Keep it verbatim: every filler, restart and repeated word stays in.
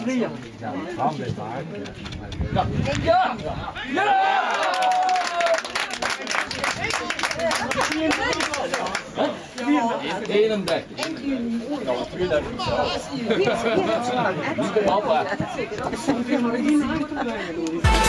drieën. Ja, gaan we maar. Ja! Ja! eenendertig. Nou, tweeëndertig. Papa.